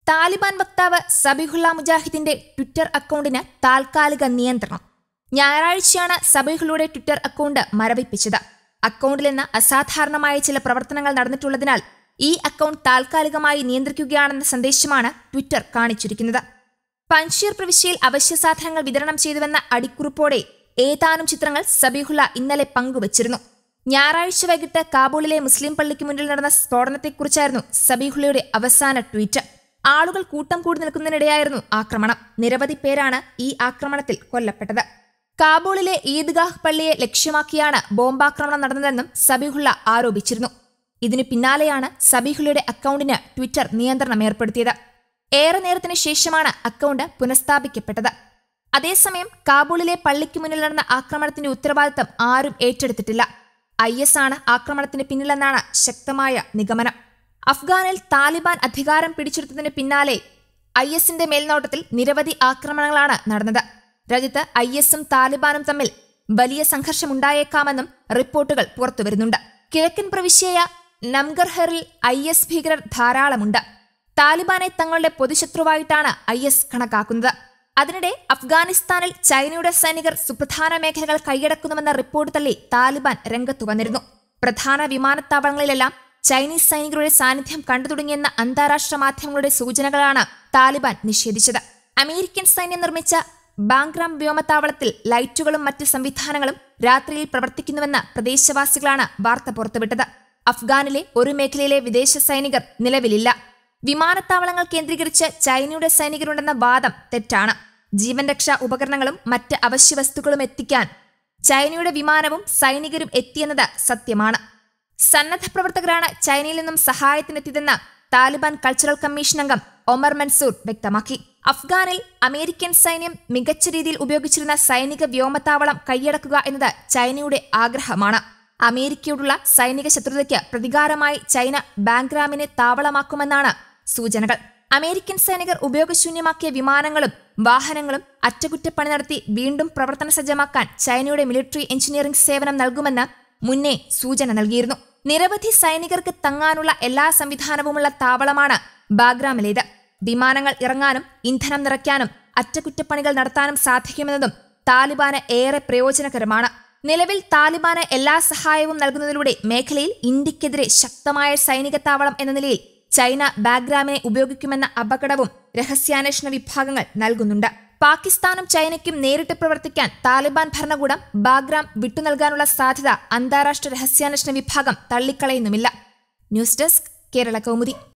താലിബാൻ വക്താവ് സബിഹുള്ള മുജാഹിദിന്റെ ട്വിറ്റർ അക്കൗണ്ടിന് താൽക്കാലിക നിയന്ത്രണം. ഞായറാഴ്ചയാണ് സബിഹുള്ളയുടെ ട്വിറ്റർ അക്കൗണ്ട് മരവിപ്പിച്ചത്. അക്കൗണ്ടിൽ നിന്ന് അസാധാരണമായ ചില പ്രവർത്തനങ്ങൾ നടന്നിട്ടുള്ളതിനാൽ ഈ അക്കൗണ്ട് താൽക്കാലികമായി നിയന്ത്രിക്കുകയാണെന്ന സന്ദേശമാണ് ട്വിറ്റർ കാണിച്ചിരിക്കുന്നത്. പൻഷീർ പ്രവിശ്യയിൽ അവശ്യ സാധനങ്ങൾ വിതരണം ചെയ്തുവെന്ന അടിക്കുറിപ്പോടെ ഏതാനും ചിത്രങ്ങൾ സബിഹുള്ള ഇന്നലെ പങ്കുവച്ചിരുന്നു. ഞായറാഴ്ച വൈകിട്ട് കാബൂളിലെ മുസ്ലിം പള്ളിക്ക് മുന്നിൽ നടന്ന സ്ഫോടനത്തെക്കുറിച്ചായിരുന്നു സബിഹുള്ളയുടെ അവസാന ട്വീറ്റ്. ആളുകൾ കൂട്ടം കൂടി നിൽക്കുന്നതിനിടെയായിരുന്നു ആക്രമണം. നിരവധി പേരാണ് ഈ ആക്രമണത്തിൽ കൊല്ലപ്പെട്ടത്. കാബൂളിലെ ഈദ്ഗാഹ് പള്ളിയെ ലക്ഷ്യമാക്കിയാണ് ബോംബാക്രമണം നടന്നതെന്നും സബിഹുള്ള ആരോപിച്ചിരുന്നു. ഇതിനു പിന്നാലെയാണ് സബിഹുള്ളയുടെ അക്കൗണ്ടിന് ട്വിറ്റർ നിയന്ത്രണം ഏർപ്പെടുത്തിയത്. ഏറെ നേരത്തിന് ശേഷമാണ് അക്കൗണ്ട് പുനഃസ്ഥാപിക്കപ്പെട്ടത്. അതേസമയം കാബൂളിലെ പള്ളിക്ക് മുന്നിൽ നടന്ന ആക്രമണത്തിന്റെ ഉത്തരവാദിത്തം ആരും ഏറ്റെടുത്തിട്ടില്ല. IS ആണ് ആക്രമണത്തിന് പിന്നിലെന്നാണ് ശക്തമായ നിഗമനം. അഫ്ഗാനിൽ താലിബാൻ അധികാരം പിടിച്ചെടുത്തതിന് പിന്നാലെ ISന്റെ മേൽനോട്ടത്തിൽ നിരവധി ആക്രമണങ്ങളാണ് നടന്നത്. രാജ്യത്ത് ISും താലിബാനും തമ്മിൽ വലിയ സംഘർഷമുണ്ടായേക്കാമെന്നും റിപ്പോർട്ടുകൾ പുറത്തുവരുന്നുണ്ട്. കിഴക്കൻ പ്രവിശ്യയായ നംഗർഹറിൽ IS ഭീകരർ ധാരാളമുണ്ട്. താലിബാനെ തങ്ങളുടെ പൊതുശത്രുവായിട്ടാണ് IS കണക്കാക്കുന്നത്. അതിനിടെ അഫ്ഗാനിസ്ഥാനിൽ ചൈനയുടെ സൈനികർ സുപ്രധാന മേഖലകൾ കൈയടക്കുന്നുവെന്ന റിപ്പോർട്ട് തള്ളി താലിബാൻ രംഗത്തു വന്നിരുന്നു. പ്രധാന വിമാനത്താവളങ്ങളിലെല്ലാം ചൈനീസ് സൈനികരുടെ സാന്നിധ്യം കണ്ടു തുടങ്ങിയെന്ന അന്താരാഷ്ട്ര മാധ്യമങ്ങളുടെ സൂചനകളാണ് താലിബാൻ നിഷേധിച്ചത്. അമേരിക്കൻ സൈന്യം നിർമ്മിച്ച ബാങ്ക്രാം വ്യോമത്താവളത്തിൽ ലൈറ്റുകളും മറ്റ് സംവിധാനങ്ങളും രാത്രിയിൽ പ്രവർത്തിക്കുന്നുവെന്ന പ്രദേശവാസികളാണ് വാർത്ത പുറത്തുവിട്ടത്. അഫ്ഗാനിലെ ഒരു മേഖലയിലെ വിദേശ സൈനികർ നിലവിലില്ല. വിമാനത്താവളങ്ങൾ കേന്ദ്രീകരിച്ച് ചൈനയുടെ സൈനികരുണ്ടെന്ന വാദം തെറ്റാണ്. ജീവൻ രക്ഷാ ഉപകരണങ്ങളും മറ്റ് അവശ്യ വസ്തുക്കളും എത്തിക്കാൻ ചൈനയുടെ വിമാനവും സൈനികരും എത്തിയെന്നത് സത്യമാണ്. സന്നദ്ധ പ്രവർത്തകരാണ് ചൈനയിൽ നിന്നും സഹായത്തിനെത്തിയതെന്ന് താലിബാൻ കൾച്ചറൽ കമ്മീഷൻ അംഗം ഒമർ മൻസൂർ വ്യക്തമാക്കി. അഫ്ഗാനിൽ അമേരിക്കൻ സൈന്യം മികച്ച രീതിയിൽ ഉപയോഗിച്ചിരുന്ന സൈനിക വ്യോമത്താവളം കൈയടക്കുക എന്നത് ചൈനയുടെ ആഗ്രഹമാണ്. അമേരിക്കയോടുള്ള സൈനിക ശത്രുതയ്ക്ക് പ്രതികാരമായി ചൈന ബാങ്ക്രാമിനെ താവളമാക്കുമെന്നാണ് സൂചനകൾ. അമേരിക്കൻ സൈനികർ ഉപയോഗശൂന്യമാക്കിയ വിമാനങ്ങളും വാഹനങ്ങളും അറ്റകുറ്റപ്പണി നടത്തി വീണ്ടും പ്രവർത്തന സജ്ജമാക്കാൻ ചൈനയുടെ മിലിറ്ററി എഞ്ചിനീയറിംഗ് സേവനം നൽകുമെന്ന് മുന്നേ സൂചന നൽകിയിരുന്നു. നിരവധി സൈനികർക്ക് തങ്ങാനുള്ള എല്ലാ സംവിധാനവുമുള്ള താവളമാണ് ബാഗ്രാമിലേത്. വിമാനങ്ങൾ ഇറങ്ങാനും ഇന്ധനം നിറയ്ക്കാനും അറ്റകുറ്റപ്പണികൾ നടത്താനും സാധിക്കുമെന്നതും താലിബാന് ഏറെ പ്രയോജനകരമാണ്. നിലവിൽ താലിബാന് എല്ലാ സഹായവും നൽകുന്നതിലൂടെ മേഖലയിൽ ഇന്ത്യക്കെതിരെ ശക്തമായ സൈനിക താവളം എന്ന നിലയിൽ ചൈന ബാഗ്രാമിനെ ഉപയോഗിക്കുമെന്ന അപകടവും രഹസ്യാന്വേഷണ വിഭാഗങ്ങൾ നൽകുന്നുണ്ട്. പാകിസ്ഥാനും ചൈനയ്ക്കും നേരിട്ട് പ്രവർത്തിക്കാൻ താലിബാൻ ഭരണകൂടം ബാഗ്രാം വിട്ടുനൽകാനുള്ള സാധ്യത അന്താരാഷ്ട്ര രഹസ്യാന്വേഷണ വിഭാഗം തള്ളിക്കളയുന്നുമില്ല. News desk, Kerala Kaumudi.